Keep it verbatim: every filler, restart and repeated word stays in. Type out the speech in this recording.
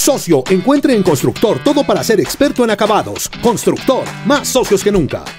Socio, encuentre en Constructor todo para ser experto en acabados. Constructor, más socios que nunca.